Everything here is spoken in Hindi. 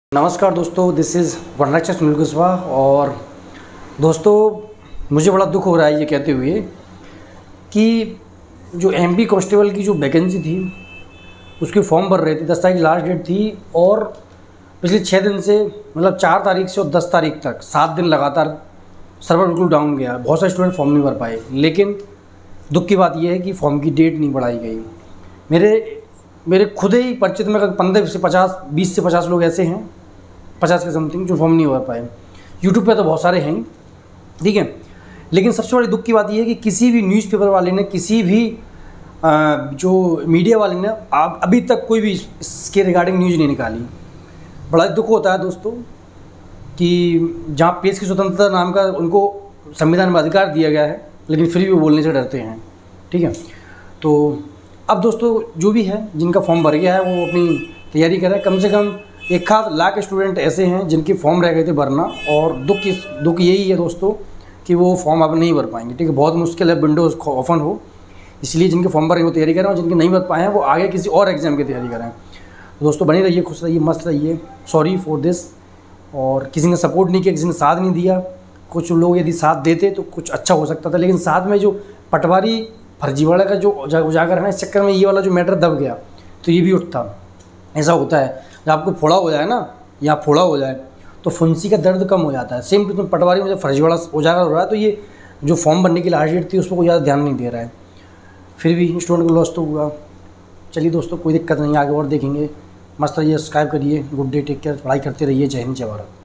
नमस्कार दोस्तों, दिस इज़ वनरक्षक सुनील कुशवाहा। और दोस्तों, मुझे बड़ा दुख हो रहा है ये कहते हुए कि जो एमपी कांस्टेबल की जो वैकेंसी थी उसकी फॉर्म भर रहे थे। 10 तारीख लास्ट डेट थी और पिछले 6 दिन से मतलब 4 तारीख से और 10 तारीख तक 7 दिन लगातार सर्वर बिल्कुल डाउन गया। बहुत सारे स्टूडेंट फॉर्म नहीं भर पाए। लेकिन दुख की बात यह है कि फॉर्म की डेट नहीं बढ़ाई गई। मेरे खुद ही परिचित में 15 से 50, 20 से 50 लोग ऐसे हैं, 50 के समथिंग, जो फॉर्म नहीं भर पाए। यूट्यूब पे तो बहुत सारे हैं, ठीक है। लेकिन सबसे बड़ी दुख की बात यह है कि किसी भी न्यूज़पेपर वाले ने, किसी भी जो मीडिया वाले ने अभी तक कोई भी इसके रिगार्डिंग न्यूज़ नहीं निकाली। बड़ा दुख होता है दोस्तों कि जहाँ प्रेस की स्वतंत्रता नाम का उनको संविधान में अधिकार दिया गया है, लेकिन फिर भी वो बोलने से डरते हैं, ठीक है। तो अब दोस्तों, जो भी है, जिनका फॉर्म भर गया है वो अपनी तैयारी करें। कम से कम 1 लाख स्टूडेंट ऐसे हैं जिनके फॉर्म रह गए थे भरना, और दुख यही है दोस्तों कि वो फॉर्म अब नहीं भर पाएंगे, ठीक है। बहुत मुश्किल है विंडोज ओपन हो, इसलिए जिनके फॉर्म भर वो तैयारी करें, और जिनके नहीं भर पाए हैं वो आगे किसी और एग्ज़ाम की तैयारी करें। तो दोस्तों, बने रहिए, खुश रहिए, मस्त रहिए। Sorry for this. और किसी ने सपोर्ट नहीं किया, किसी ने साथ नहीं दिया। कुछ लोग यदि साथ देते तो कुछ अच्छा हो सकता था, लेकिन साथ में जो पटवारी फर्जीवाड़ा का जो उजागर है ना, इस चक्कर में ये वाला जो मैटर दब गया, तो ये भी उठता। ऐसा होता है, जब आपको फोड़ा हो जाए ना, या फोड़ा हो जाए, तो फुंसी का दर्द कम हो जाता है। सेम टू पटवारी में जब फर्जीवाड़ा उजागर हो रहा है, तो ये जो फॉर्म भरने की लास्ट डेट थी उस पर कोई ज़्यादा ध्यान नहीं दे रहा है। फिर भी स्टूडेंट को लॉस तो हुआ। चलिए दोस्तों, कोई दिक्कत नहीं, आगे और देखेंगे। मस्त रहिए, सब्सक्राइब करिए। गुड डे, टेक केयर, पढ़ाई करते रहिए। जय हिंद, जय भारत।